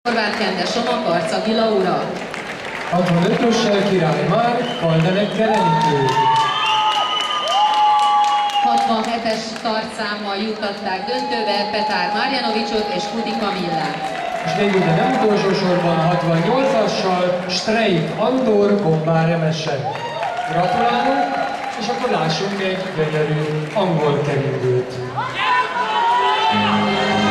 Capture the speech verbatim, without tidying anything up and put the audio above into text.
Horváth Kende Soma, Karcagi Laura. hatvanötössel Király Márk, Kaldenekkel Enikő. hatvanhetes tartszámmal juttatták döntőbe Petár Marjanovicsot és Kudi Kamillát. És végül, de nem utolsó sorban hatvannyolcassal Streik Andor Gombár Emese. Gratulálunk, és akkor lássunk egy gyönyörű angol keringőt.